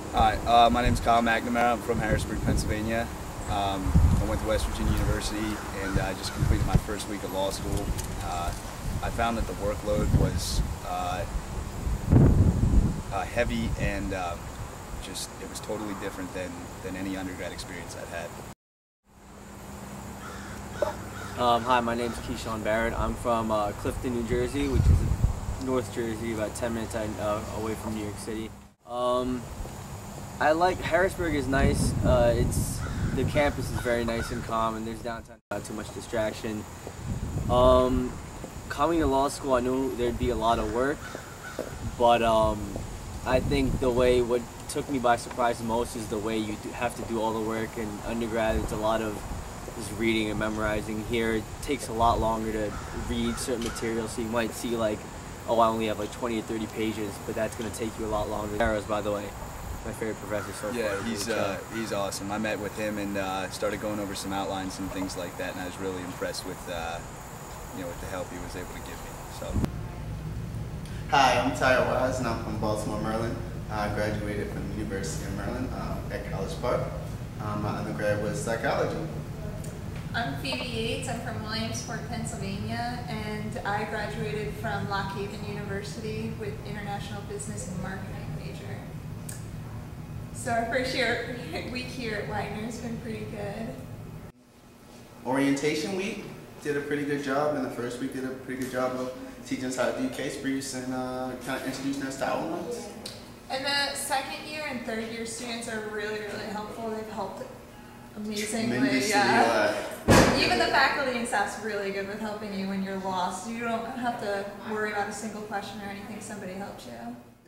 Hi, my name is Kyle McNamara. I'm from Harrisburg, Pennsylvania. I went to West Virginia University and I just completed my first week of law school. I found that the workload was heavy and it was totally different than any undergrad experience I've had. Hi, my name is Keyshawn Barrett. I'm from Clifton, New Jersey, which is North Jersey, about 10 minutes away from New York City. I like Harrisburg is nice. The campus is very nice and calm, and there's downtown not too much distraction. Coming to law school, I knew there'd be a lot of work, but I think what took me by surprise the most is the way you have to do all the work. In undergrad, it's a lot of just reading and memorizing. Here, it takes a lot longer to read certain materials, so you might see like, oh, I only have like 20 or 30 pages, but that's going to take you a lot longer. Arrows, by the way, my favorite professor so far. Yeah, he's awesome. I met with him and started going over some outlines and things like that, and I was really impressed with with the help he was able to give me. So. Hi, I'm Tyler Wise, and I'm from Baltimore, Maryland. I graduated from the University of Maryland at College Park. My undergrad was psychology. I'm Phoebe Yates. I'm from Williamsport, Pennsylvania, and I graduated from Lock Haven University with International Business and Marketing major. So our first week here at Widener has been pretty good. Orientation week did a pretty good job, and the first week did a pretty good job of teaching us how to do case briefs and kind of introducing us to outlines. And the second year and third year students are really, really helpful. They've helped amazingly. Yeah. Even the faculty and staff's really good with helping you when you're lost. You don't have to worry about a single question or anything. Somebody helps you.